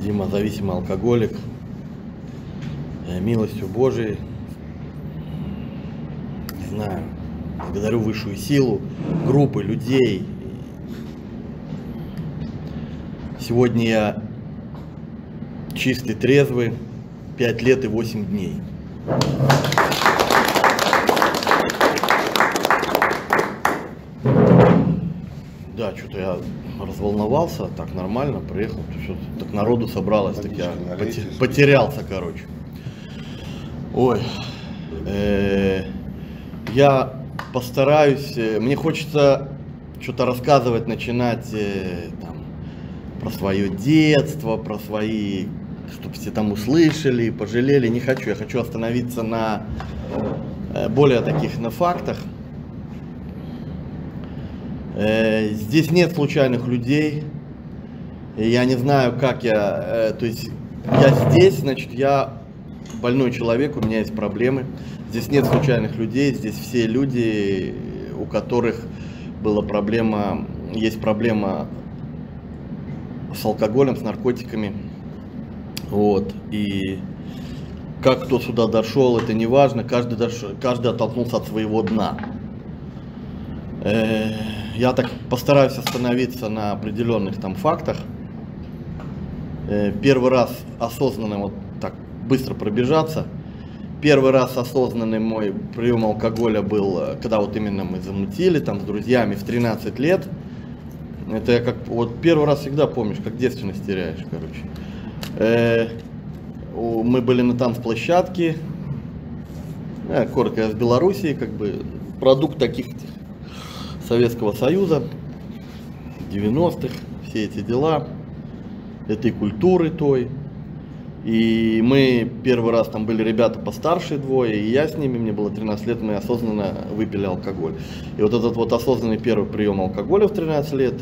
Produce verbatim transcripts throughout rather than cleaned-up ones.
Дима зависимый алкоголик. Милостью Божией, не знаю, благодарю высшую силу, группы людей. Сегодня я чистый, трезвый, пять лет и восемь дней. Да, что-то я разволновался, так нормально, приехал, так народу собралось, так я потерялся, короче. Ой, э, я постараюсь, э, мне хочется что-то рассказывать, начинать э, там, про свое детство, про свои, чтобы все там услышали, пожалели, не хочу, я хочу остановиться на э, более таких, на фактах. Э, здесь нет случайных людей, я не знаю, как я, э, то есть я здесь, значит, я больной человек, у меня есть проблемы. Здесь нет случайных людей, здесь все люди, у которых была проблема, есть проблема с алкоголем, с наркотиками. Вот. И как кто сюда дошел, это не важно, каждый, дошел, каждый оттолкнулся от своего дна. Э, я так постараюсь остановиться на определенных там фактах. Э, первый раз осознанно вот так быстро пробежаться. Первый раз осознанный мой прием алкоголя был, когда вот именно мы замутили там с друзьями в тринадцать лет. Это я как, вот первый раз всегда помнишь, как девственность теряешь, короче. Э, мы были на танцплощадке, э, коротко, я с Белоруссии, как бы продукт таких Советского Союза, девяностых, все эти дела, этой культуры той. И мы первый раз, там были ребята постарше двое, и я с ними, мне было тринадцать лет, мы осознанно выпили алкоголь. И вот этот вот осознанный первый прием алкоголя в тринадцать лет,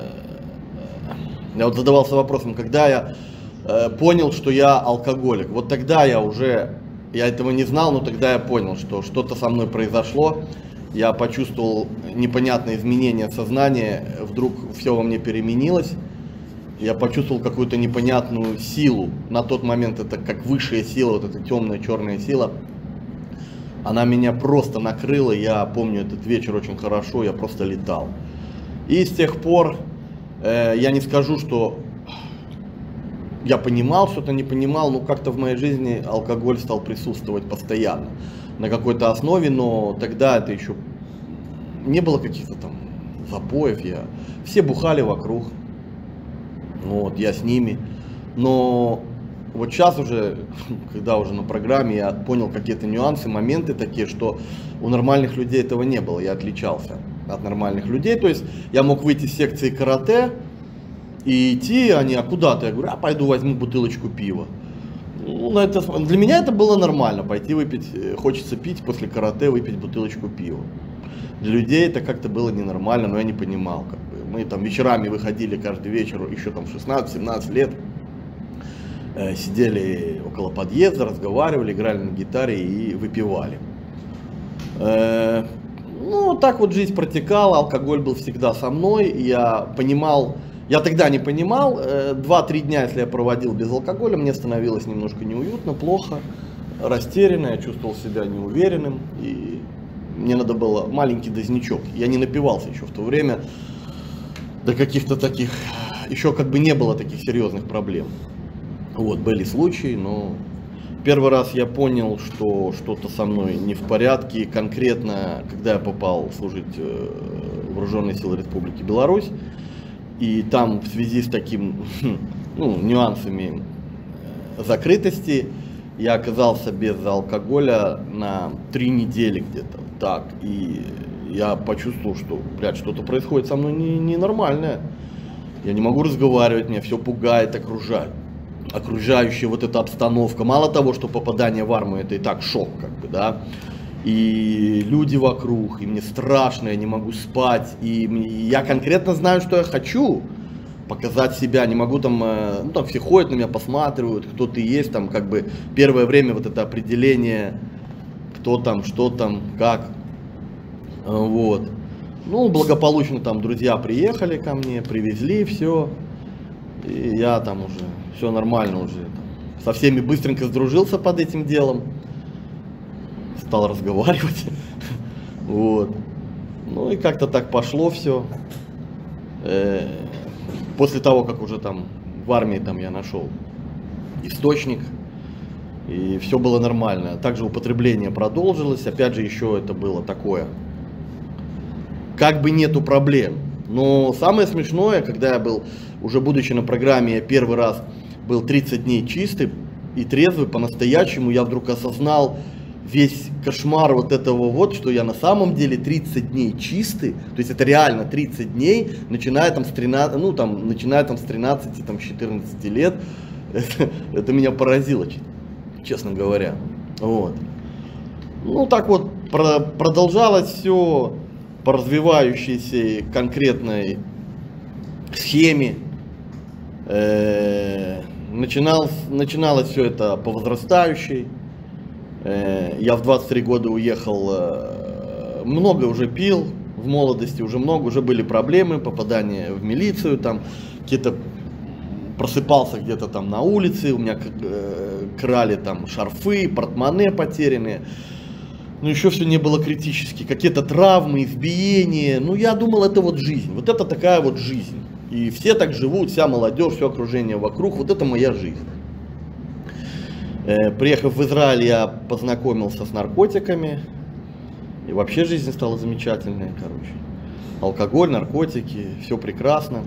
я вот задавался вопросом, когда я понял, что я алкоголик. Вот тогда я уже, я этого не знал, но тогда я понял, что что-то со мной произошло. Я почувствовал непонятные изменения сознания, вдруг все во мне переменилось. Я почувствовал какую-то непонятную силу. На тот момент это как высшая сила, вот эта темная черная сила. Она меня просто накрыла, я помню этот вечер очень хорошо, я просто летал. И с тех пор э, я не скажу, что я понимал, что-то не понимал, но как-то в моей жизни алкоголь стал присутствовать постоянно. На какой-то основе, но тогда это еще не было каких-то там запоев, я... все бухали вокруг. Вот, я с ними, но вот сейчас уже, когда уже на программе, я понял какие-то нюансы, моменты такие, что у нормальных людей этого не было, я отличался от нормальных людей, то есть я мог выйти из секции карате и идти, они, а куда ты? Я говорю, а пойду возьму бутылочку пива. Ну, это, для меня это было нормально, пойти выпить, хочется пить после карате, выпить бутылочку пива. Для людей это как-то было ненормально, но я не понимал, как. Мы там вечерами выходили каждый вечер, еще там шестнадцать-семнадцать лет, э, сидели около подъезда, разговаривали, играли на гитаре и выпивали. Э, ну, так вот жизнь протекала, алкоголь был всегда со мной, и я понимал, я тогда не понимал, э, два-три дня, если я проводил без алкоголя, мне становилось немножко неуютно, плохо, растерянно, я чувствовал себя неуверенным, и мне надо было маленький дозничок, я не напивался еще в то время. До каких-то таких, еще как бы не было таких серьезных проблем. Вот, были случаи, но первый раз я понял, что что-то со мной не в порядке, конкретно, когда я попал служить в Вооруженные силы Республики Беларусь, и там в связи с таким, ну, нюансами закрытости, я оказался без алкоголя на три недели где-то, так, и я почувствовал, что, блядь, что-то происходит со мной ненормальное. Я не могу разговаривать, меня все пугает, окружает. Окружающая вот эта обстановка. Мало того, что попадание в армию, это и так шок, как бы, да. И люди вокруг, и мне страшно, я не могу спать. И я конкретно знаю, что я хочу. Показать себя, не могу там, ну там все ходят на меня, посматривают, кто ты есть, там как бы первое время вот это определение, кто там, что там, как. Вот. Ну, благополучно там друзья приехали ко мне, привезли все. И я там уже, все нормально уже, там, со всеми быстренько сдружился под этим делом, стал разговаривать, вот. Ну и как-то так пошло все. После того, как уже там в армии там я нашел источник, и все было нормально. Также употребление продолжилось, опять же еще это было такое, как бы нету проблем. Но самое смешное, когда я был, уже будучи на программе, я первый раз был тридцать дней чистый и трезвый по-настоящему, я вдруг осознал весь кошмар вот этого вот, что я на самом деле тридцать дней чистый, то есть это реально тридцать дней, начиная там с тринадцати, ну там, начиная там с тринадцати, там, четырнадцати лет, это, это меня поразило, честно говоря, вот. Ну так вот про, продолжалось все по развивающейся конкретной схеме. Э, начинал, начиналось все это по возрастающей. Э, я в двадцать три года уехал, э, много уже пил в молодости, уже много, уже были проблемы, попадание в милицию, там какие-то, просыпался где-то там на улице, у меня э, крали там шарфы, портмоне потерянные. Но еще все не было критически, какие-то травмы, избиения. Ну, я думал, это вот жизнь, вот это такая вот жизнь. И все так живут, вся молодежь, все окружение вокруг, вот это моя жизнь. Э, приехав в Израиль, я познакомился с наркотиками. И вообще жизнь стала замечательная, короче. Алкоголь, наркотики, все прекрасно.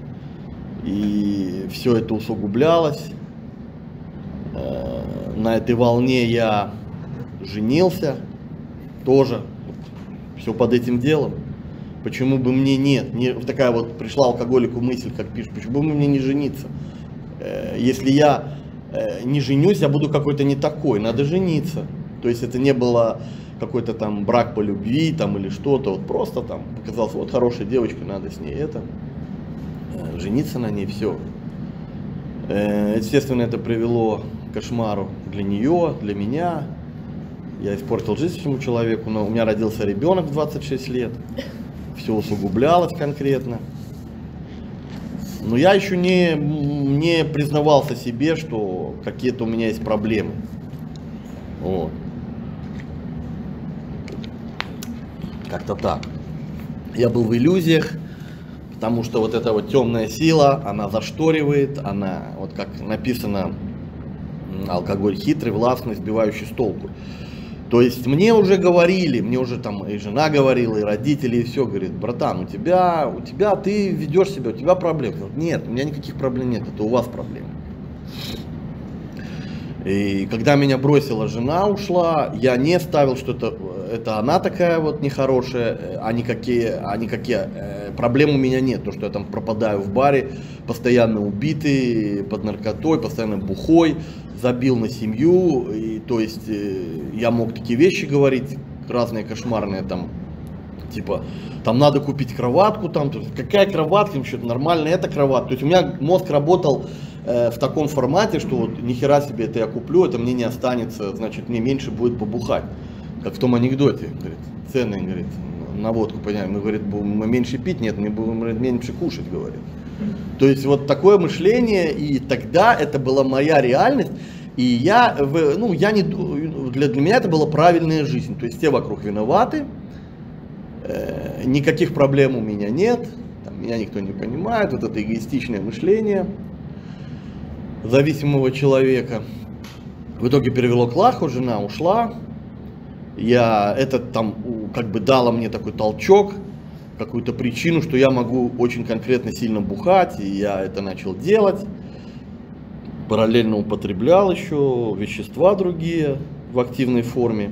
И все это усугублялось. Э, на этой волне я женился. Тоже все под этим делом. Почему бы мне нет? Не, такая вот пришла алкоголику мысль, как пишут, почему бы мне не жениться? Э, если я э, не женюсь, я буду какой-то не такой, надо жениться. То есть это не было какой-то там брак по любви там, или что-то, вот просто там показалось, вот хорошая девочка, надо с ней это, э, жениться на ней, все. Э, естественно, это привело к кошмару для нее, для меня. Я испортил жизнь всему человеку, но у меня родился ребенок в двадцать шесть лет, все усугублялось конкретно. Но я еще не, не признавался себе, что какие-то у меня есть проблемы. Вот. Как-то так. Я был в иллюзиях, потому что вот эта вот темная сила, она зашторивает, она, вот как написано, алкоголь хитрый, властный, сбивающий с толку. То есть мне уже говорили, мне уже там и жена говорила, и родители, и все, говорит, братан, у тебя, у тебя, ты ведешь себя, у тебя проблемы. Нет, у меня никаких проблем нет, это у вас проблемы. И когда меня бросила жена, ушла, я не ставил, что это, это она такая вот нехорошая, а никакие, а никакие э, проблем у меня нет. То, что я там пропадаю в баре, постоянно убитый, под наркотой, постоянно бухой, забил на семью. И, то есть э, я мог такие вещи говорить, разные кошмарные, там, типа, там надо купить кроватку, там, то есть, какая кроватка, что-то нормально, это кроватка. То есть у меня мозг работал в таком формате, что вот нихера себе это я куплю, это мне не останется, значит мне меньше будет побухать. Как в том анекдоте, говорит, цены, говорит, на водку, понимаем, мы, говорит, мы меньше пить, нет, мы будем, говорит, меньше кушать, говорит. То есть вот такое мышление, и тогда это была моя реальность, и я, ну, я не, для, для меня это была правильная жизнь, то есть все вокруг виноваты, э, никаких проблем у меня нет, там, меня никто не понимает, вот это эгоистичное мышление зависимого человека. В итоге перевело к лаху, жена ушла. Я, это там как бы дало мне такой толчок, какую-то причину, что я могу очень конкретно сильно бухать, и я это начал делать. Параллельно употреблял еще вещества другие в активной форме.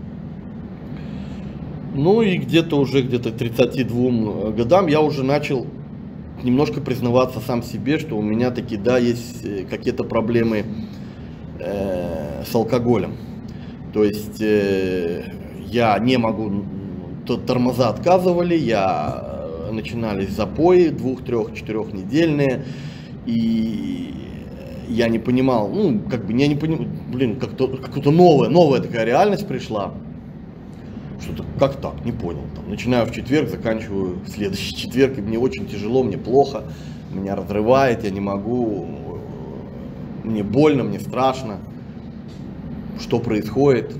Ну и где-то уже где-то к тридцати двум годам я уже начал немножко признаваться сам себе, что у меня таки, да, есть какие-то проблемы э, с алкоголем. То есть э, я не могу, тормоза отказывали, я начинались запои двух, трех, четырехнедельные, и я не понимал, ну, как бы, я не понимал, блин, как-то, какая-то новая, новая такая реальность пришла. Что-то как так, не понял. Там, начинаю в четверг, заканчиваю в следующий четверг, и мне очень тяжело, мне плохо. меня разрывает, я не могу, мне больно, мне страшно, что происходит.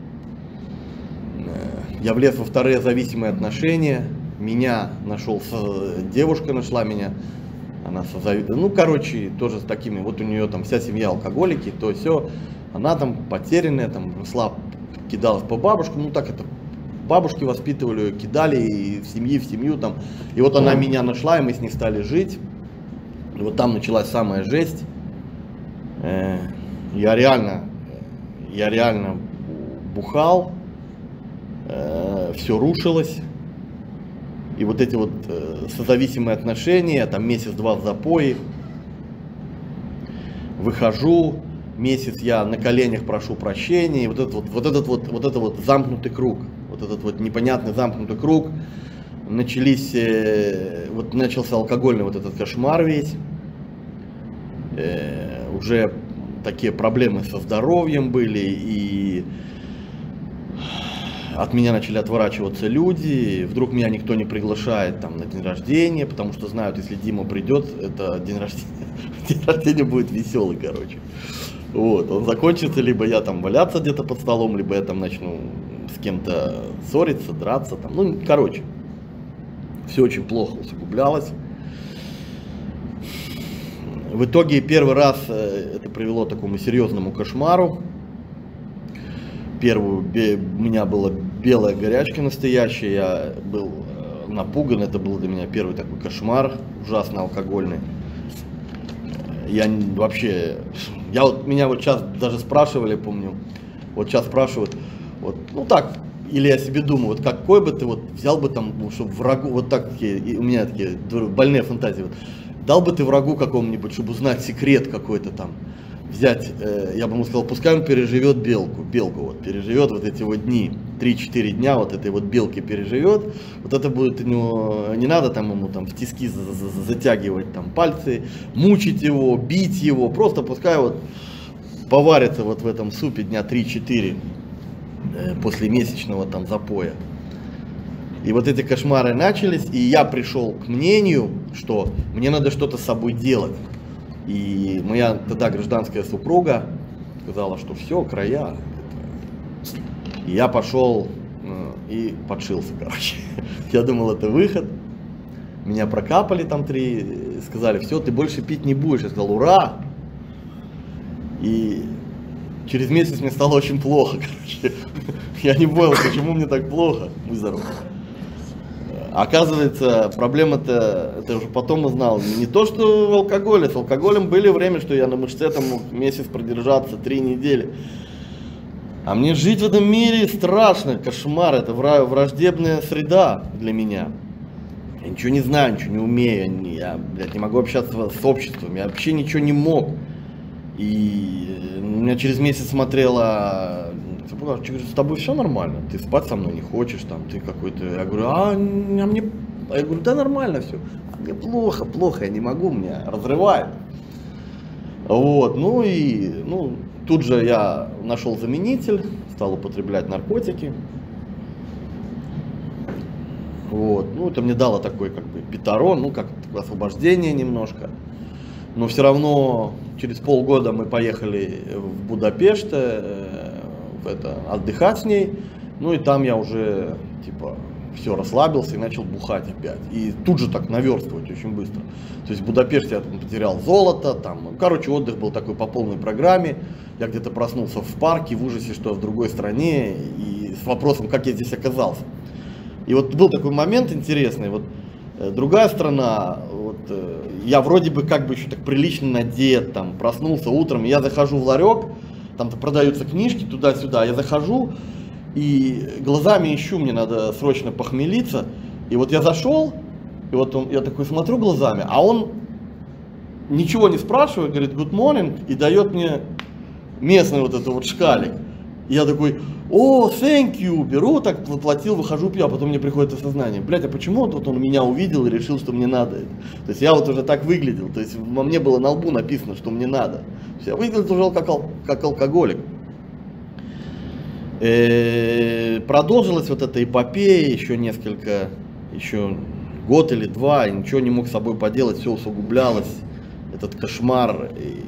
Я влез во вторые зависимые отношения, меня нашел, девушка нашла меня, она созави... ну короче, тоже с такими, вот у нее там вся семья алкоголики, то все, она там потерянная, там росла, кидалась по бабушкам, ну так это, бабушки воспитывали ее, кидали и в семьи в семью там, и вот она меня нашла, и мы с ней стали жить, и вот там началась самая жесть, я реально, я реально бухал, все рушилось. И вот эти вот э, созависимые отношения, там месяц-два в запое, выхожу, месяц я на коленях прошу прощения, и вот этот вот, вот этот вот, вот это вот замкнутый круг, вот этот вот непонятный замкнутый круг, начались, э, вот начался алкогольный вот этот кошмар весь, э, уже такие проблемы со здоровьем были, и от меня начали отворачиваться люди, вдруг меня никто не приглашает там на день рождения, потому что знают, если Дима придет, это день рождения, день рождения будет веселый, короче. Вот, он закончится, либо я там валяться где-то под столом, либо я там начну с кем-то ссориться, драться, там, ну, короче, все очень плохо усугублялось. В итоге первый раз это привело к такому серьезному кошмару. Первую, у меня была белая горячка настоящая, я был напуган, это был для меня первый такой кошмар, ужасно алкогольный. Я вообще, я вот, меня вот сейчас даже спрашивали, помню, вот сейчас спрашивают, вот, ну так, или я себе думаю, вот какой бы ты вот взял бы там, ну, чтобы врагу, вот так, такие, у меня такие больные фантазии, вот, дал бы ты врагу какому-нибудь, чтобы узнать секрет какой-то там, взять, э, я бы ему сказал, пускай он переживет белку, белку вот, переживет вот эти вот дни, три-четыре дня вот этой вот белки переживет, вот это будет у него, не надо там ему там в тиски за, за, за, затягивать там пальцы, мучить его, бить его, просто пускай вот поварится вот в этом супе дня три-четыре э, после месячного там запоя. И вот эти кошмары начались, и я пришел к мнению, что мне надо что-то с собой делать. И моя тогда гражданская супруга сказала, что все, края. И я пошел э, и подшился, короче. Я думал, это выход. Меня прокапали там три, сказали, все, ты больше пить не будешь. Я сказал, ура! И через месяц мне стало очень плохо, короче. Я не понял, почему мне так плохо. Будь здоров. Оказывается, проблема-то, это уже потом узнал, не то, что в алкоголе, с алкоголем были время, что я на мышце там мог месяц продержаться, три недели. А мне жить в этом мире страшно, кошмар, это враждебная среда для меня. Я ничего не знаю, ничего не умею, я, блядь, не могу общаться с обществом, я вообще ничего не мог. И меня через месяц смотрела... с тобой все нормально, ты спать со мной не хочешь, там, ты какой-то, я говорю, а, а мне, я говорю, да нормально все, а мне плохо, плохо, я не могу, меня разрывает. Вот, ну и, ну, тут же я нашел заменитель, стал употреблять наркотики. Вот, ну это мне дало такой, как бы, петорон, ну, как освобождение немножко. Но все равно через полгода мы поехали в Будапешт, это, отдыхать с ней, ну и там я уже типа все расслабился и начал бухать опять. И тут же так наверстывать очень быстро. То есть в Будапеште я там потерял золото, там, короче, отдых был такой по полной программе. Я где-то проснулся в парке в ужасе, что я в другой стране, и с вопросом, как я здесь оказался. И вот был такой момент интересный, вот э, другая страна, вот, э, я вроде бы как бы еще так прилично надет, там, проснулся утром, я захожу в ларек, там-то продаются книжки туда-сюда, я захожу и глазами ищу, мне надо срочно похмелиться. И вот я зашел, и вот он, я такой смотрю глазами, а он ничего не спрашивает, говорит good morning, и дает мне местный вот этот вот шкалик. И я такой, о, thank you, беру, так заплатил, выхожу, пью, а потом мне приходит осознание, блядь, а почему вот он меня увидел и решил, что мне надо это? То есть я вот уже так выглядел, то есть во мне было на лбу написано, что мне надо. То есть я выглядел уже как, ал как алкоголик. Э-э- продолжилась вот эта эпопея еще несколько, еще год или два, и ничего не мог с собой поделать, все усугублялось, этот кошмар. И,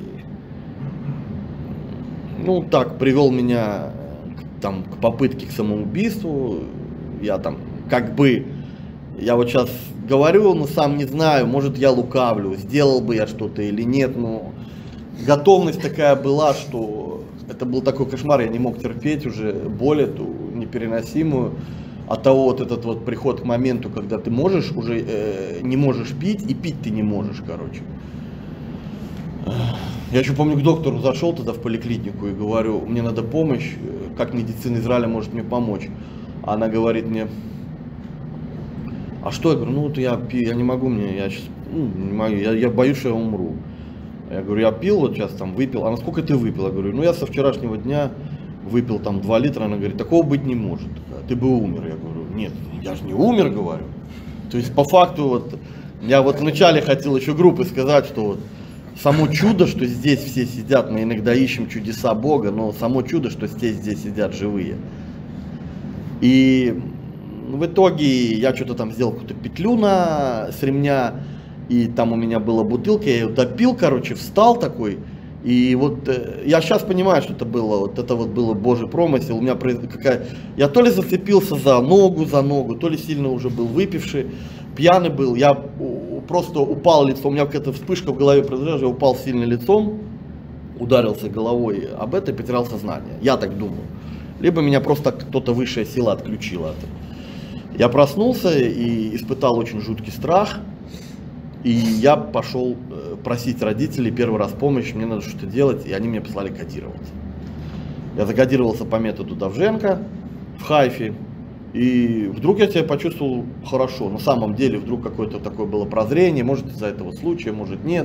ну, так, привел меня к, там, к попытке к самоубийству. Я там, как бы, я вот сейчас говорю, но сам не знаю, может, я лукавлю, сделал бы я что-то или нет, но готовность такая была, что это был такой кошмар, я не мог терпеть уже боль эту непереносимую. От того вот этот вот приход к моменту, когда ты можешь уже, э, не можешь пить, и пить ты не можешь, короче. Я еще помню, к доктору зашел тогда в поликлинику и говорю, мне надо помощь, как медицина Израиля может мне помочь. Она говорит мне, а что? Я говорю, ну вот я пью, я не могу, мне, я сейчас, ну, не могу, я, я боюсь, что я умру. Я говорю, я пил, вот сейчас там выпил, а насколько ты выпил? Я говорю, ну я со вчерашнего дня выпил там два литра, она говорит, такого быть не может, ты бы умер. Я говорю, нет, я же не умер, говорю. То есть по факту вот, я вот вначале хотел еще группы сказать, что вот само чудо, что здесь все сидят, мы иногда ищем чудеса Бога, но само чудо, что здесь, здесь сидят живые. И в итоге я что-то там сделал какую-то петлю на, с ремня, и там у меня была бутылка, я ее допил, короче, встал такой. И вот э, я сейчас понимаю, что это было, вот это вот было Божий промысел, у меня какая, я то ли зацепился за ногу, за ногу, то ли сильно уже был выпивший, пьяный был, я просто упал лицом, у меня какая-то вспышка в голове произошла, я упал сильно лицом, ударился головой об это и потерял сознание, я так думаю. Либо меня просто кто-то высшая сила отключила от этого. Я проснулся и испытал очень жуткий страх. И я пошел просить родителей первый раз помощь, мне надо что-то делать, и они мне послали кодироваться. Я закодировался по методу Довженко в Хайфе, и вдруг я себя почувствовал хорошо. На самом деле вдруг какое-то такое было прозрение, может из-за этого случая, может нет.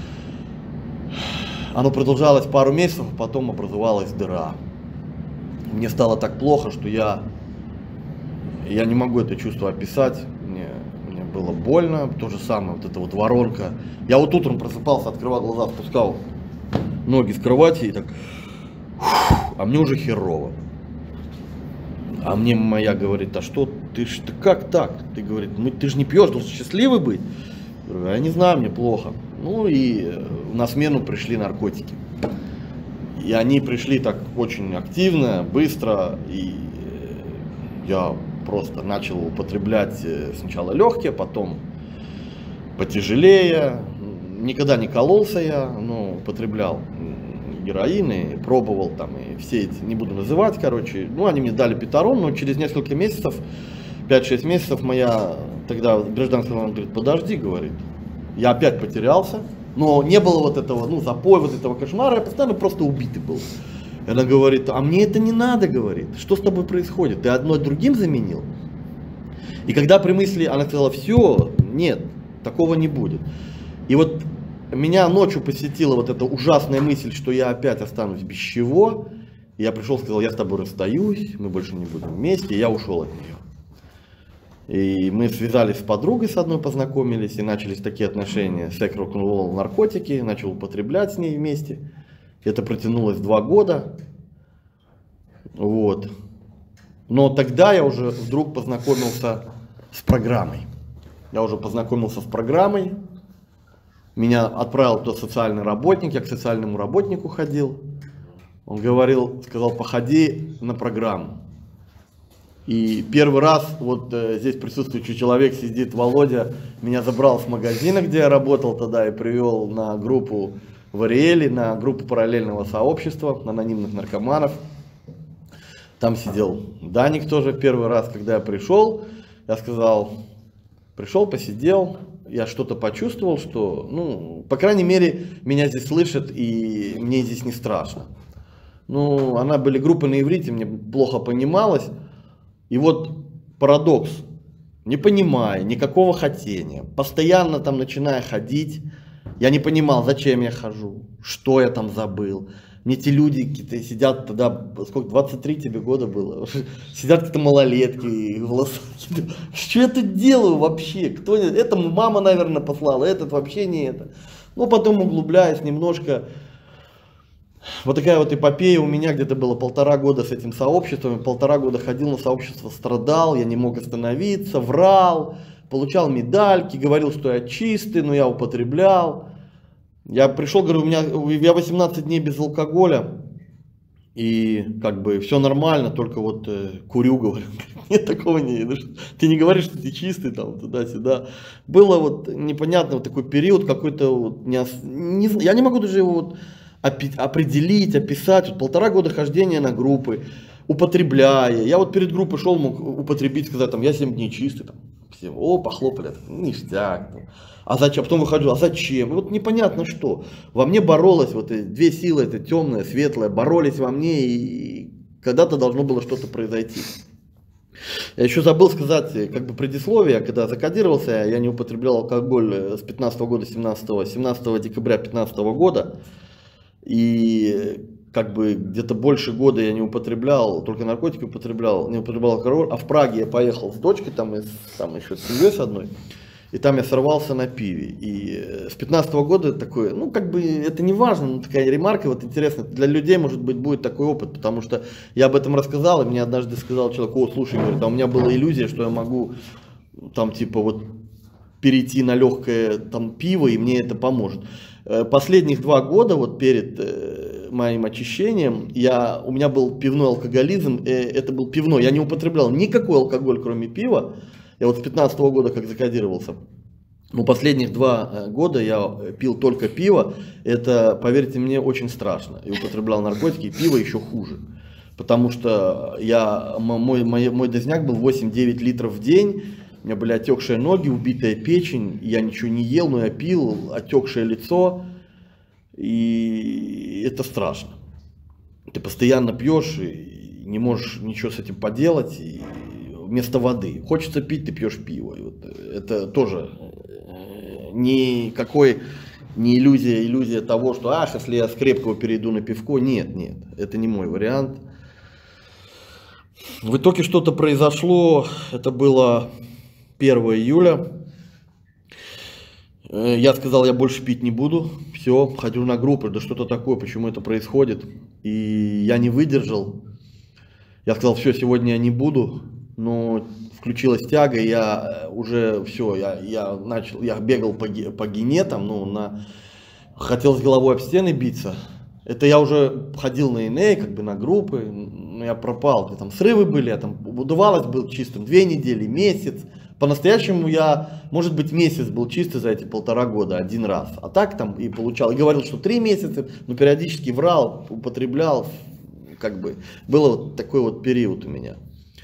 Оно продолжалось пару месяцев, потом образовалась дыра. Мне стало так плохо, что я, я не могу это чувство описать. Мне, мне было больно, то же самое, вот эта вот воронка. Я вот утром просыпался, открывал глаза, спускал ноги с кровати и так, а мне уже херово. А мне моя говорит, а что, ты ж, ты как так? Ты, говорит, ну ты же не пьешь, должен счастливый быть. Я говорю, я не знаю, мне плохо. Ну и на смену пришли наркотики. И они пришли так очень активно, быстро, и я просто начал употреблять сначала легкие, потом потяжелее. Никогда не кололся я, но употреблял героин и пробовал там, и все эти, не буду называть, короче, ну они мне дали петорон, но через несколько месяцев, пять-шесть месяцев моя тогда гражданская мама говорит, подожди, говорит, я опять потерялся. Но не было вот этого, ну, запоя, вот этого кошмара, я постоянно просто убитый был. И она говорит, а мне это не надо, говорит, что с тобой происходит, ты одно другим заменил? И когда при мысли, она сказала, все, нет, такого не будет. И вот меня ночью посетила вот эта ужасная мысль, что я опять останусь без чего. И я пришел, сказал, я с тобой расстаюсь, мы больше не будем вместе, и я ушел от нее. И мы связались с подругой с одной, познакомились, и начались такие отношения, секс, рок-н-ролл, наркотики, начал употреблять с ней вместе. Это протянулось два года. Вот. Но тогда я уже вдруг познакомился с программой. Я уже познакомился с программой. Меня отправил тот социальный работник, я к социальному работнику ходил. Он говорил, сказал, походи на программу. И первый раз, вот э, здесь присутствующий человек сидит, Володя, меня забрал с магазина, где я работал тогда, и привел на группу в Ариэле, на группу параллельного сообщества, анонимных наркоманов. Там сидел Даник тоже первый раз, когда я пришел. Я сказал, пришел, посидел, я что-то почувствовал, что, ну, по крайней мере, меня здесь слышат, и мне здесь не страшно. Ну, она были группы на иврите, мне плохо понималось. И вот парадокс, не понимая, никакого хотения, постоянно там начиная ходить, я не понимал, зачем я хожу, что я там забыл. Мне те люди какие-то сидят тогда, сколько, двадцать три тебе года было, сидят какие-то малолетки, волосы, что я тут делаю вообще, кто, это мама, наверное, послала, этот вообще не это. Но потом углубляясь немножко. Вот такая вот эпопея у меня, где-то было полтора года с этим сообществом, полтора года ходил на сообщество, страдал, я не мог остановиться, врал, получал медальки, говорил, что я чистый, но я употреблял. Я пришел, говорю, у меня, я восемнадцать дней без алкоголя, и как бы все нормально, только вот э, курю, говорю. Нет, такого не, ты не говоришь, что ты чистый, там, туда-сюда. Было вот непонятно, вот такой период какой-то, вот, не, не, я не могу даже его вот определить, описать. Вот полтора года хождения на группы, употребляя. Я вот перед группой шел, мог употребить, сказать, там, я семь дней чистый, там, все, о, похлопали, ништяк. Там. А зачем? Потом выхожу, а зачем? Вот непонятно что. Во мне боролось, вот две силы, это темное, светлое, боролись во мне, и когда-то должно было что-то произойти. Я еще забыл сказать, как бы предисловие, когда закодировался, я не употреблял алкоголь с пятнадцатого года, семнадцатого, семнадцатого декабря пятнадцатого года. И как бы где-то больше года я не употреблял, только наркотики употреблял, не употреблял алкоголь. А в Праге я поехал с дочкой, там, и, там еще с семьей с одной. И там я сорвался на пиве. И с пятнадцатого года такое, ну как бы это не важно, но такая ремарка, вот интересно, для людей может быть будет такой опыт, потому что я об этом рассказал, и мне однажды сказал человек, о, слушай, говорит, а у меня была иллюзия, что я могу там типа вот перейти на легкое там пиво, и мне это поможет. Последних два года, вот перед моим очищением, я, у меня был пивной алкоголизм, это был пивной, я не употреблял никакой алкоголь, кроме пива. Я вот с пятнадцатого года как закодировался, но последних два года я пил только пиво, это, поверьте мне, очень страшно. И употреблял наркотики, и пиво еще хуже. Потому что я, мой, мой, мой дозняк был восемь-девять литров в день, у меня были отекшие ноги, убитая печень, я ничего не ел, но я пил, отекшее лицо, и это страшно. Ты постоянно пьешь и не можешь ничего с этим поделать. И вместо воды. Хочется пить, ты пьешь пиво. И вот это тоже никакой не иллюзия, иллюзия того, что аж если я с крепкого перейду на пивко. Нет, нет, это не мой вариант. В итоге что-то произошло, это было первого июля. Я сказал, я больше пить не буду. Все, ходил на группы, да что-то такое, почему это происходит. И я не выдержал. Я сказал, все, сегодня я не буду. Но включилась тяга, и я уже все, я, я начал, я бегал по, по генетам, ну, на, хотел с головой об стены биться. Это я уже ходил на эн эй, как бы на группы, но я пропал, там срывы были, я там удавалось был чистым две недели, месяц. По-настоящему я, может быть, месяц был чистый за эти полтора года, один раз. А так там и получал, и говорил, что три месяца, но периодически врал, употреблял, как бы, был вот такой вот период у меня.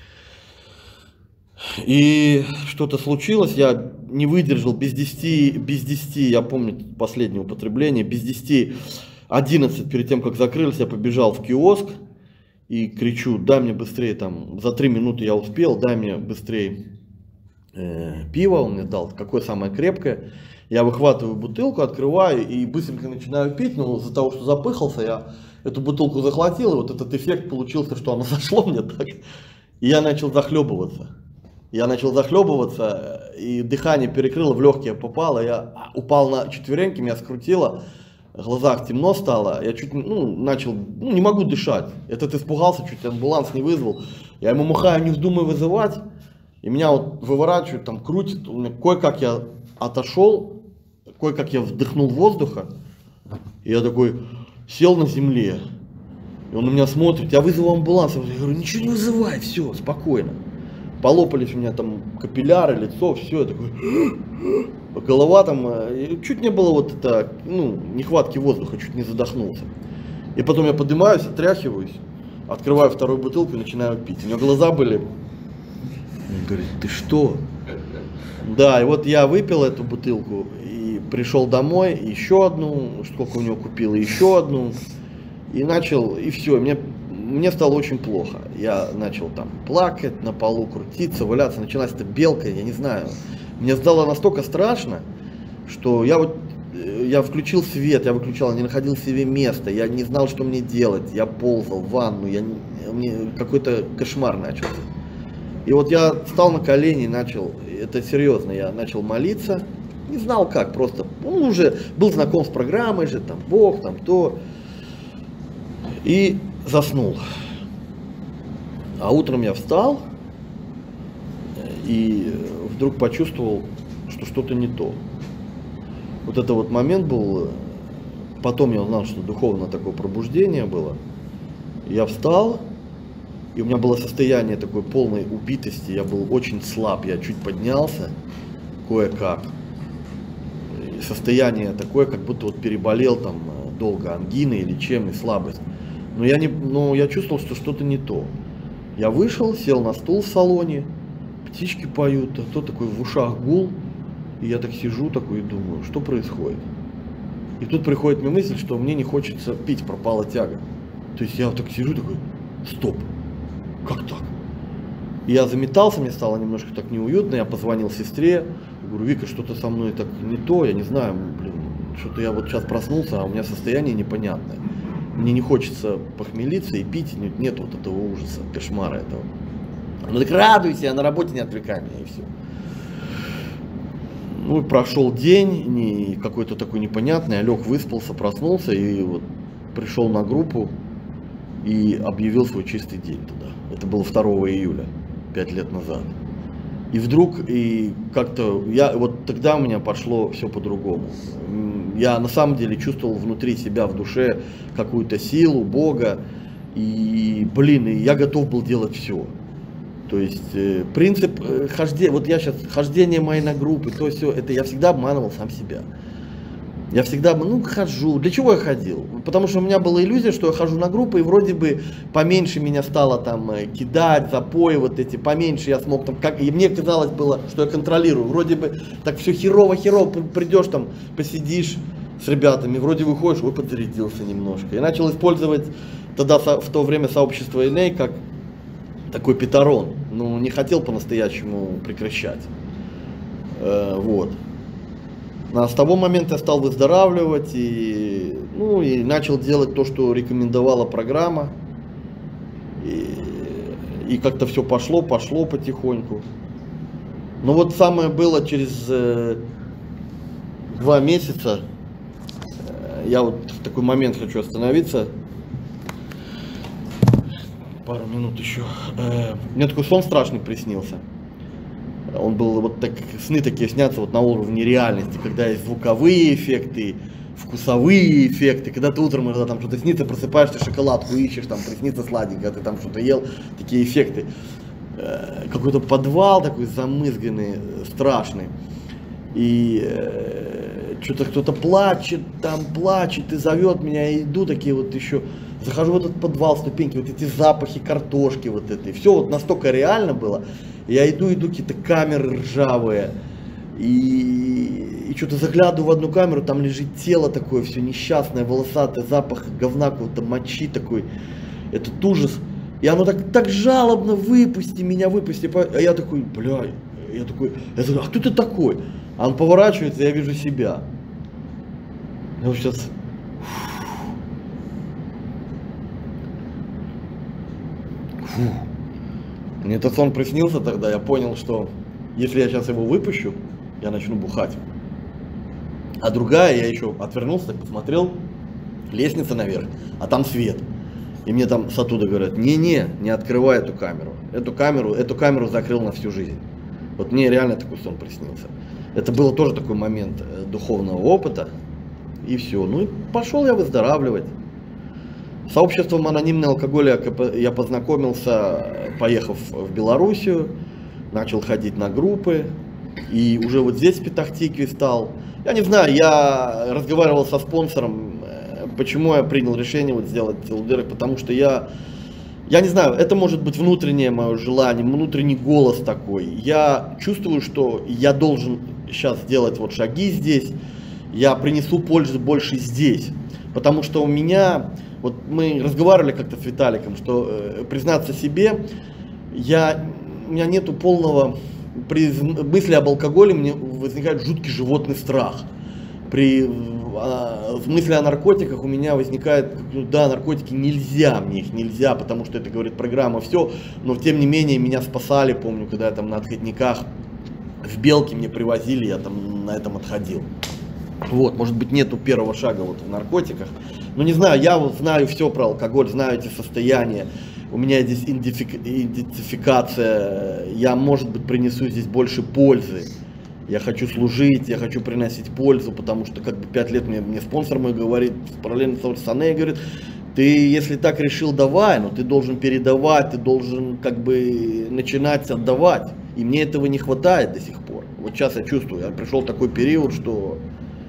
И что-то случилось, я не выдержал, без десяти, без десяти, я помню последнее употребление, без десяти одиннадцать, перед тем как закрылись, я побежал в киоск и кричу, дай мне быстрее, там, за три минуты я успел, дай мне быстрее э, пиво, он мне дал, какое самое крепкое. Я выхватываю бутылку, открываю и быстренько начинаю пить, но из-за того, что запыхался, я эту бутылку захватил, и вот этот эффект получился, что оно зашло мне так, и я начал захлебываться. Я начал захлебываться, и дыхание перекрыло, в легкие попало, я упал на четвереньки, меня скрутило, в глазах темно стало, я чуть ну, начал, ну не могу дышать. Этот испугался, чуть амбуланс не вызвал, я ему махаю, не вздумай вызывать, и меня вот выворачивают, там крутит, кое-как я отошел, кое-как я вдохнул воздуха, и я такой сел на земле, и он на меня смотрит, я вызову амбуланс, я говорю, ничего не вызывай, все, спокойно. Полопались у меня там капилляры, лицо, все, я такой, голова там, чуть не было вот это, ну, нехватки воздуха, чуть не задохнулся. И потом я поднимаюсь, отряхиваюсь, открываю вторую бутылку и начинаю пить. У меня глаза были, он говорит, ты что? Да, и вот я выпил эту бутылку и пришел домой, еще одну, сколько у него купил, и еще одну, и начал, и все, мне... Мне стало очень плохо. Я начал там плакать, на полу крутиться, валяться. Началась эта белка, я не знаю. Мне стало настолько страшно, что я вот я включил свет, я выключал, не находил себе места, я не знал, что мне делать. Я ползал в ванну, я, мне какой-то кошмар начался. И вот я встал на колени и начал, это серьезно, я начал молиться. Не знал как, просто, он уже был знаком с программой же, там Бог, там то. И заснул. А утром я встал и вдруг почувствовал, что что-то не то. Вот это вот момент был, потом я узнал, что духовное такое пробуждение было. Я встал, и у меня было состояние такой полной убитости, я был очень слаб, я чуть поднялся, кое-как. И состояние такое, как будто вот переболел там долго ангиной или чем, и слабость. Но я, не, но я чувствовал, что что-то не то. Я вышел, сел на стул в салоне, птички поют, а кто такой в ушах гул. И я так сижу такой и думаю, что происходит. И тут приходит мне мысль, что мне не хочется пить, пропала тяга. То есть я вот так сижу такой, стоп, как так? И я заметался, мне стало немножко так неуютно, я позвонил сестре, говорю, Вика, что-то со мной так не то, я не знаю, блин, что-то я вот сейчас проснулся, а у меня состояние непонятное. Мне не хочется похмелиться и пить, нет, нет вот этого ужаса, кошмара этого. Ну так радуйся, я на работе не отвлекай меня, и все. Ну, прошел день, не, какой-то такой непонятный, я лег, выспался, проснулся и вот пришел на группу и объявил свой чистый день туда. Это было второго июля, пять лет назад. И вдруг, и как-то, я, вот тогда у меня пошло все по-другому. Я на самом деле чувствовал внутри себя, в душе какую-то силу, Бога. И, блин, и я готов был делать все. То есть э, принцип э, хождения, вот я сейчас, хождение моей на группы, то все, это я всегда обманывал сам себя. Я всегда, ну, хожу. Для чего я ходил? Потому что у меня была иллюзия, что я хожу на группы, и вроде бы поменьше меня стало там кидать, запои вот эти, поменьше я смог там, как, и мне казалось было, что я контролирую. Вроде бы так все херово-херово, придешь там, посидишь с ребятами, вроде выходишь, ой, подзарядился немножко. Я начал использовать тогда в то время сообщество эл эй как такой петарон. Ну, не хотел по-настоящему прекращать. Э, вот. А с того момента я стал выздоравливать и, ну, и начал делать то, что рекомендовала программа. И, и как-то все пошло, пошло потихоньку. Но вот самое было через э, два месяца. Э, я вот в такой момент хочу остановиться. Пару минут еще. Э, мне такой сон страшный приснился. Он был вот так, сны такие снятся вот на уровне реальности, когда есть звуковые эффекты, вкусовые эффекты, когда ты утром, когда там что-то снится, просыпаешься, шоколадку ищешь, там приснится сладенько, ты там что-то ел, такие эффекты. Э, какой-то подвал такой замызганный, страшный. И э, что-то кто-то плачет, там плачет и зовет меня, я иду, такие вот еще, захожу в этот подвал, ступеньки, вот эти запахи картошки вот этой, все вот настолько реально было. Я иду, иду, какие-то камеры ржавые, и, и что-то заглядываю в одну камеру, там лежит тело такое, все несчастное, волосатое, запах говна, какого-то мочи такой, этот ужас. И оно так, так жалобно, выпусти меня, выпусти. А я такой, бля, я такой, я такой, а кто ты такой? А он поворачивается, я вижу себя. Я вот сейчас... Фу. Мне этот сон приснился тогда, я понял, что если я сейчас его выпущу, я начну бухать. А другая, я еще отвернулся, так посмотрел, лестница наверх, а там свет. И мне там с оттуда говорят, не-не, не открывай эту камеру. Эту камеру, эту камеру закрыл на всю жизнь. Вот мне реально такой сон приснился. Это был тоже такой момент духовного опыта. И все. Ну и пошел я выздоравливать. С сообществом анонимного алкоголя я познакомился, поехав в Белоруссию, начал ходить на группы, и уже вот здесь в Петахтикве стал. Я не знаю, я разговаривал со спонсором, почему я принял решение вот сделать ЛДР, потому что я, я не знаю, это может быть внутреннее мое желание, внутренний голос такой. Я чувствую, что я должен сейчас сделать вот шаги здесь, я принесу пользу больше здесь, потому что у меня... Вот мы разговаривали как-то с Виталиком, что э, признаться себе, я, у меня нету полного, при мысли об алкоголе мне возникает жуткий животный страх. При э, мысли о наркотиках у меня возникает, ну, да, наркотики нельзя, мне их нельзя, потому что это говорит программа, все, но тем не менее меня спасали, помню, когда я там на отходниках в Белке мне привозили, я там на этом отходил. Вот, может быть, нету первого шага вот в наркотиках. Ну, не знаю, я вот знаю все про алкоголь, знаю эти состояния. у меня здесь идентификация, я, может быть, принесу здесь больше пользы. Я хочу служить, я хочу приносить пользу, потому что как бы пять лет мне, мне спонсор мой говорит, параллельно с Саней говорит, ты если так решил, давай, но ты должен передавать, ты должен как бы начинать отдавать. И мне этого не хватает до сих пор. Вот сейчас я чувствую, я пришел такой период, что,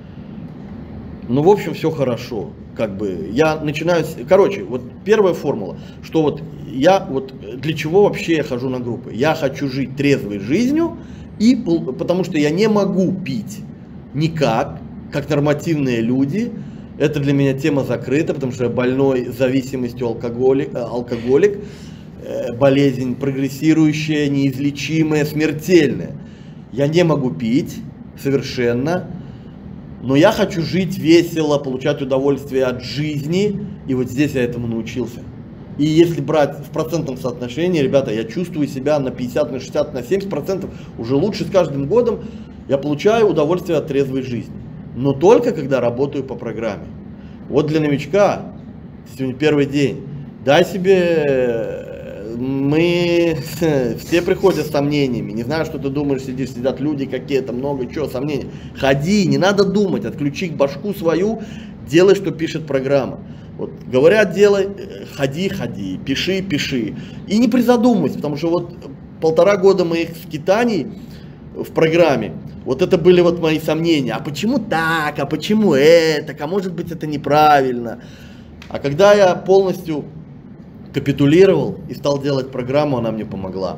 ну, в общем, все хорошо. Как бы я начинаю, короче, вот первая формула, что вот я, вот для чего вообще я хожу на группы? Я хочу жить трезвой жизнью, и потому что я не могу пить никак, как нормативные люди. Это для меня тема закрыта, потому что я больной зависимостью алкоголик, алкоголик, болезнь прогрессирующая, неизлечимая, смертельная. Я не могу пить совершенно, но я хочу жить весело, получать удовольствие от жизни, и вот здесь я этому научился. И если брать в процентном соотношении, ребята, я чувствую себя на пятьдесят, на шестьдесят, на семьдесят процентов уже лучше с каждым годом. Я получаю удовольствие от трезвой жизни. Но только когда работаю по программе. Вот для новичка, сегодня первый день, дай себе, мы все приходят с сомнениями, не знаю, что ты думаешь, сидишь, сидят люди какие-то, много чего, сомнений. Ходи, не надо думать, отключи башку свою, делай, что пишет программа. Вот, говорят, делай, ходи, ходи, пиши, пиши. И не призадумывайся, потому что вот полтора года моих скитаний в программе, вот это были вот мои сомнения. А почему так, а почему это, а может быть это неправильно. А когда я полностью капитулировал и стал делать программу, она мне помогла.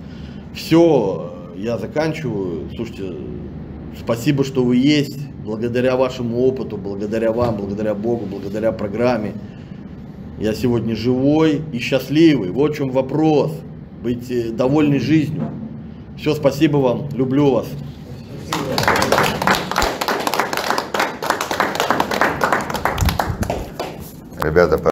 Все, я заканчиваю. Слушайте, спасибо, что вы есть. Благодаря вашему опыту, благодаря вам, благодаря Богу, благодаря программе, я сегодня живой и счастливый. Вот в чем вопрос. Быть довольны жизнью. Все, спасибо вам. Люблю вас. Ребята,